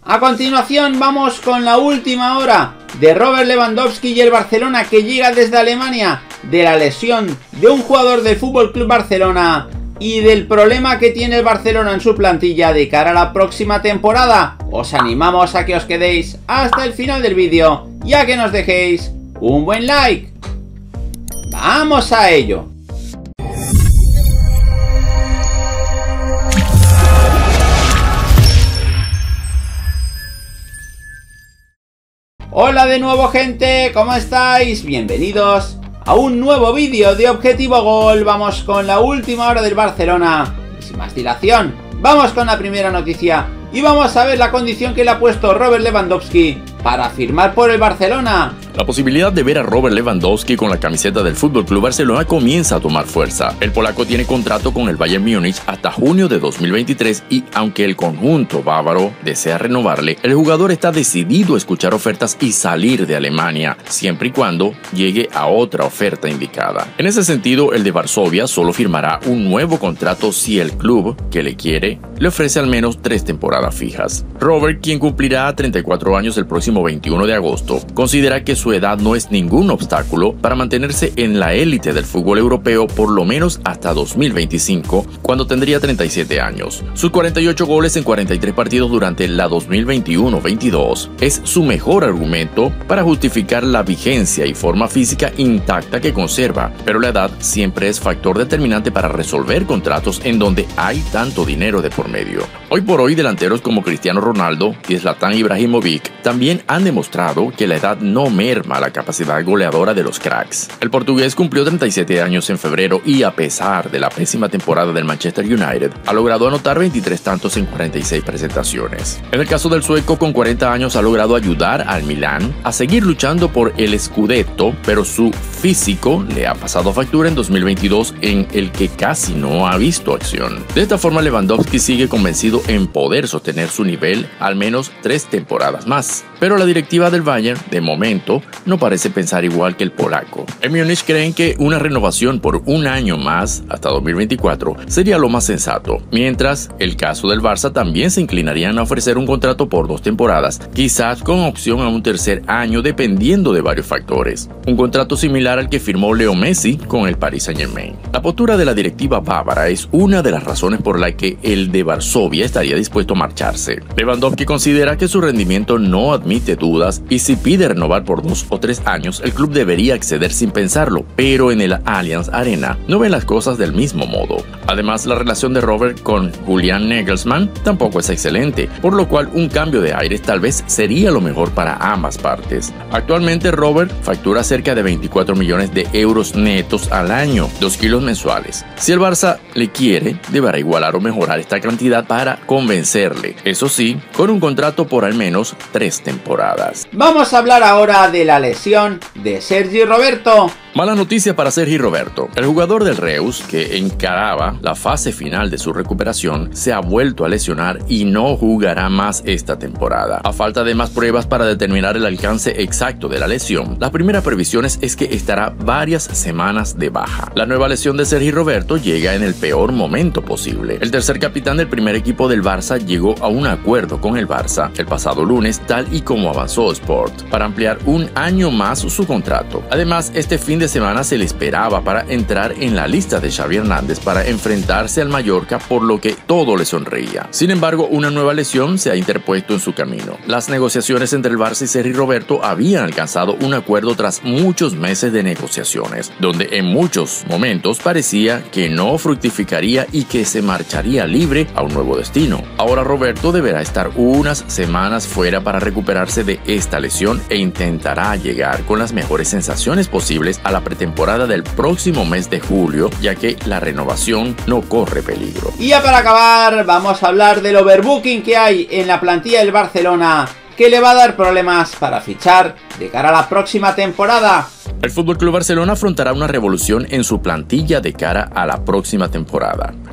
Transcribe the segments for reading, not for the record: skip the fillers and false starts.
A continuación vamos con la última hora de Robert Lewandowski y el Barcelona, que llega desde Alemania de la lesión de un jugador del FC Barcelona y del problema que tiene el Barcelona en su plantilla de cara a la próxima temporada. Os animamos a que os quedéis hasta el final del vídeo y a que nos dejéis un buen like. ¡Vamos a ello! Hola de nuevo, gente, ¿cómo estáis? Bienvenidos a un nuevo vídeo de Objetivo Gol. Vamos con la última hora del Barcelona y sin más dilación, vamos con la primera noticia y vamos a ver la condición que le ha puesto Robert Lewandowski para firmar por el Barcelona. La posibilidad de ver a Robert Lewandowski con la camiseta del FC Barcelona comienza a tomar fuerza. El polaco tiene contrato con el Bayern Múnich hasta junio de 2023 y aunque el conjunto bávaro desea renovarle, el jugador está decidido a escuchar ofertas y salir de Alemania, siempre y cuando llegue a otra oferta indicada. En ese sentido, el de Varsovia solo firmará un nuevo contrato si el club que le quiere le ofrece al menos 3 temporadas fijas. Robert, quien cumplirá 34 años el próximo 21 de agosto, considera que su edad no es ningún obstáculo para mantenerse en la élite del fútbol europeo por lo menos hasta 2025, cuando tendría 37 años. Sus 48 goles en 43 partidos durante la 2021-22 es su mejor argumento para justificar la vigencia y forma física intacta que conserva, pero la edad siempre es factor determinante para resolver contratos en donde hay tanto dinero de por medio. Hoy por hoy, delanteros como Cristiano Ronaldo y Zlatan Ibrahimovic también han demostrado que la edad no merma la capacidad goleadora de los cracks. El portugués cumplió 37 años en febrero y, a pesar de la pésima temporada del Manchester United, ha logrado anotar 23 tantos en 46 presentaciones. En el caso del sueco, con 40 años ha logrado ayudar al Milán a seguir luchando por el Scudetto, pero su físico le ha pasado factura en 2022, en el que casi no ha visto acción. De esta forma, Lewandowski sigue convencido en poder sostener su nivel al menos 3 temporadas más. Pero la directiva del Bayern, de momento, no parece pensar igual que el polaco. En Múnich creen que una renovación por un año más, hasta 2024, sería lo más sensato, mientras el caso del Barça también se inclinarían a ofrecer un contrato por 2 temporadas, quizás con opción a un tercer año dependiendo de varios factores. Un contrato similar al que firmó Leo Messi con el Paris Saint-Germain. La postura de la directiva bávara es una de las razones por la que el de Varsovia estaría dispuesto a marcharse. Lewandowski considera que su rendimiento no admite dudas y si pide renovar por 2 o 3 años, el club debería acceder sin pensarlo, pero en el Allianz Arena no ven las cosas del mismo modo. Además, la relación de Robert con Julian Nagelsmann tampoco es excelente, por lo cual un cambio de aires tal vez sería lo mejor para ambas partes. Actualmente, Robert factura cerca de 24 millones de euros netos al año, 2 kilos mensuales. Si el Barça le quiere, deberá igualar o mejorar esta cantidad para convencerle, eso sí, con un contrato por al menos 3 temporadas. Vamos a hablar ahora de la lesión de Sergi Roberto. Mala noticia para Sergi Roberto. El jugador del Reus, que encaraba la fase final de su recuperación, se ha vuelto a lesionar y no jugará más esta temporada. A falta de más pruebas para determinar el alcance exacto de la lesión, las primeras previsiones es que estará varias semanas de baja. La nueva lesión de Sergi Roberto llega en el peor momento posible. El tercer capitán del primer equipo del Barça llegó a un acuerdo con el Barça el pasado lunes, tal y como avanzó Sport, para ampliar un año más su contrato. Además, este fin de semana se le esperaba para entrar en la lista de Xavi Hernández para enfrentarse al Mallorca, por lo que todo le sonreía. Sin embargo, una nueva lesión se ha interpuesto en su camino. Las negociaciones entre el Barça y Sergi Roberto habían alcanzado un acuerdo tras muchos meses de negociaciones, donde en muchos momentos parecía que no fructificaría y que se marcharía libre a un nuevo destino. Ahora Roberto deberá estar unas semanas fuera para recuperarse de esta lesión e intentará llegar con las mejores sensaciones posibles a la pretemporada del próximo mes de julio, ya que la renovación no corre peligro. Y ya para acabar, vamos a hablar del overbooking que hay en la plantilla del Barcelona, que le va a dar problemas para fichar de cara a la próxima temporada. El FC Barcelona afrontará una revolución en su plantilla de cara a la próxima temporada.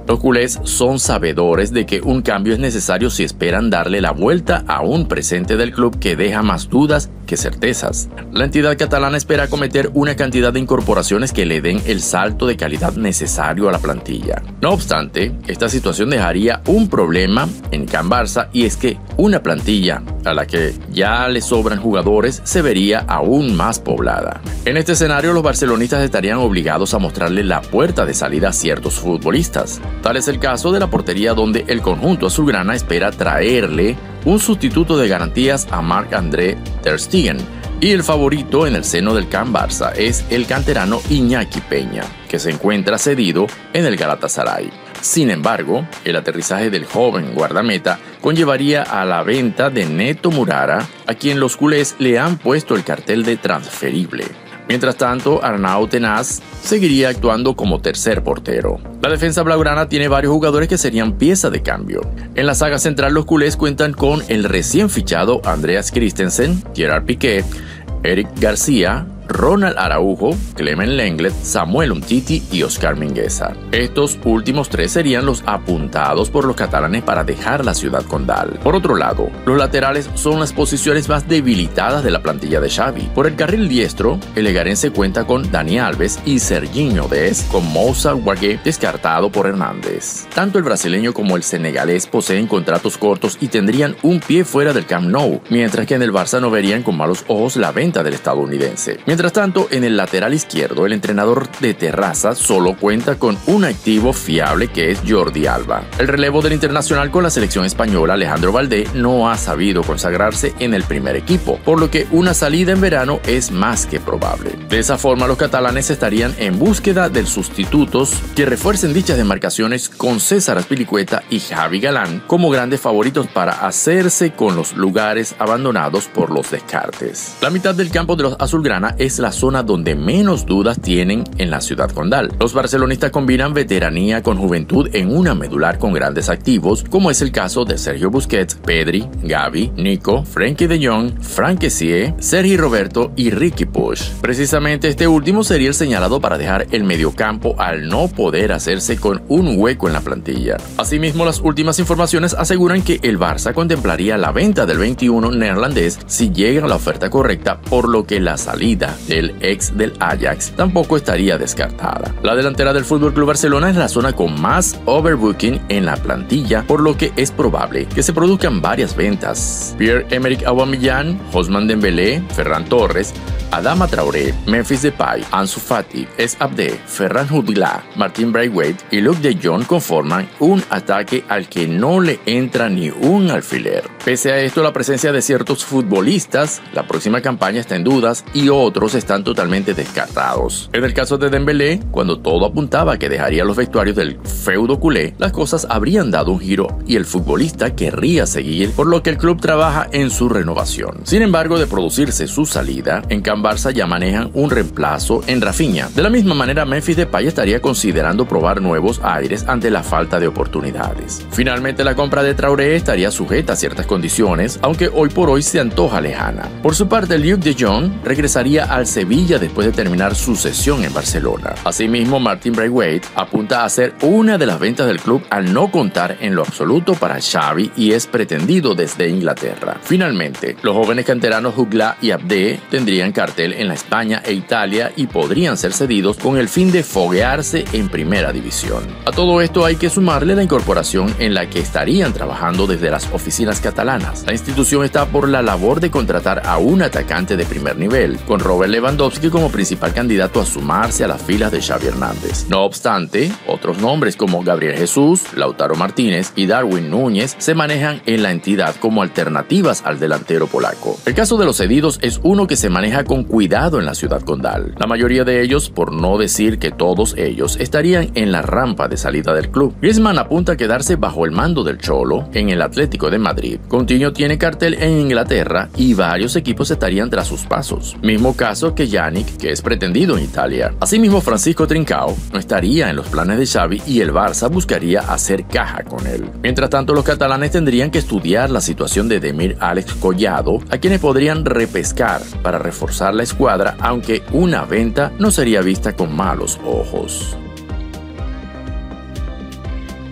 Los culés son sabedores de que un cambio es necesario si esperan darle la vuelta a un presente del club que deja más dudas que certezas. La entidad catalana espera acometer una cantidad de incorporaciones que le den el salto de calidad necesario a la plantilla. No obstante, esta situación dejaría un problema en Can Barça, y es que una plantilla a la que ya le sobran jugadores se vería aún más poblada. En este escenario, los barcelonistas estarían obligados a mostrarle la puerta de salida a ciertos futbolistas. Tal es el caso de la portería, donde el conjunto azulgrana espera traerle un sustituto de garantías a Marc-André ter Stegen, y el favorito en el seno del Can Barça es el canterano Iñaki Peña, que se encuentra cedido en el Galatasaray. Sin embargo, el aterrizaje del joven guardameta conllevaría a la venta de Neto Murara, a quien los culés le han puesto el cartel de transferible. Mientras tanto, Arnau Tenas seguiría actuando como tercer portero. La defensa blaugrana tiene varios jugadores que serían pieza de cambio. En la saga central, los culés cuentan con el recién fichado Andreas Christensen, Gerard Piqué, Eric García, Ronald Araujo, Clement Lenglet, Samuel Umtiti y Oscar Mingueza. Estos últimos tres serían los apuntados por los catalanes para dejar la ciudad condal. Por otro lado, los laterales son las posiciones más debilitadas de la plantilla de Xavi. Por el carril diestro, el legarense cuenta con Dani Alves y Serginho Dest, con Moussa Wagué descartado por Hernández. Tanto el brasileño como el senegalés poseen contratos cortos y tendrían un pie fuera del Camp Nou, mientras que en el Barça no verían con malos ojos la venta del estadounidense. Mientras tanto, en el lateral izquierdo, el entrenador de Terraza solo cuenta con un activo fiable, que es Jordi Alba. El relevo del internacional con la selección española, Alejandro Valdé, no ha sabido consagrarse en el primer equipo, por lo que una salida en verano es más que probable. De esa forma, los catalanes estarían en búsqueda de sustitutos que refuercen dichas demarcaciones, con César Azpilicueta y Javi Galán como grandes favoritos para hacerse con los lugares abandonados por los descartes. La mitad del campo de los azulgrana es la zona donde menos dudas tienen en la ciudad condal. Los barcelonistas combinan veteranía con juventud en una medular con grandes activos, como es el caso de Sergio Busquets, Pedri, Gavi, Nico, Frenkie de Jong, Franck Kessié, Sergi Roberto y Riqui Puig. Precisamente este último sería el señalado para dejar el mediocampo al no poder hacerse con un hueco en la plantilla. Asimismo, las últimas informaciones aseguran que el Barça contemplaría la venta del 21 neerlandés si llega la oferta correcta, por lo que la salida del ex del Ajax tampoco estaría descartada. La delantera del FC Barcelona es la zona con más overbooking en la plantilla, por lo que es probable que se produzcan varias ventas. Pierre-Emerick Aubameyang, Ousmane Dembélé, Ferran Torres, Adama Traoré, Memphis Depay, Ansu Fati, Es Abde, Ferran Hudla, Martin Braithwaite y Luuk de Jong conforman un ataque al que no le entra ni un alfiler. Pese a esto, la presencia de ciertos futbolistas, la próxima campaña está en dudas y otros están totalmente descartados. En el caso de Dembélé, cuando todo apuntaba a que dejaría los vestuarios del feudo culé, las cosas habrían dado un giro y el futbolista querría seguir, por lo que el club trabaja en su renovación. Sin embargo, de producirse su salida, en Can Barça ya manejan un reemplazo en Rafinha. De la misma manera, Memphis Depay estaría considerando probar nuevos aires ante la falta de oportunidades. Finalmente, la compra de Traoré estaría sujeta a ciertas condiciones, aunque hoy por hoy se antoja lejana. Por su parte, Luuk de Jong regresaría al Sevilla después de terminar su cesión en Barcelona. Asimismo, Martin Braithwaite apunta a ser una de las ventas del club al no contar en lo absoluto para Xavi y es pretendido desde Inglaterra. Finalmente, los jóvenes canteranos Hudla y Abde tendrían cartel en la España e Italia y podrían ser cedidos con el fin de foguearse en primera división. A todo esto hay que sumarle la incorporación en la que estarían trabajando desde las oficinas catalanas. La institución está por la labor de contratar a un atacante de primer nivel, con Robert Lewandowski como principal candidato a sumarse a las filas de Xavi Hernández. No obstante, otros nombres como Gabriel Jesús, Lautaro Martínez y Darwin Núñez se manejan en la entidad como alternativas al delantero polaco. El caso de los cedidos es uno que se maneja con cuidado en la ciudad condal. La mayoría de ellos, por no decir que todos ellos, estarían en la rampa de salida del club. Griezmann apunta a quedarse bajo el mando del Cholo en el Atlético de Madrid. Coutinho tiene cartel en Inglaterra y varios equipos estarían tras sus pasos. Mismo caso que Yannick, que es pretendido en Italia. Asimismo, Francisco Trincao no estaría en los planes de Xavi y el Barça buscaría hacer caja con él. Mientras tanto, los catalanes tendrían que estudiar la situación de Demir Alex Collado, a quienes podrían repescar para reforzar la escuadra, aunque una venta no sería vista con malos ojos.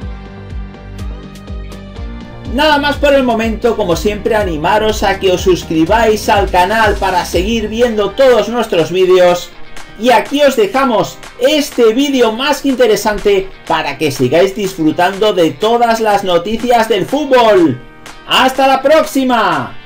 Nada más por el momento, como siempre animaros a que os suscribáis al canal para seguir viendo todos nuestros vídeos. Y aquí os dejamos este vídeo más que interesante para que sigáis disfrutando de todas las noticias del fútbol. ¡Hasta la próxima!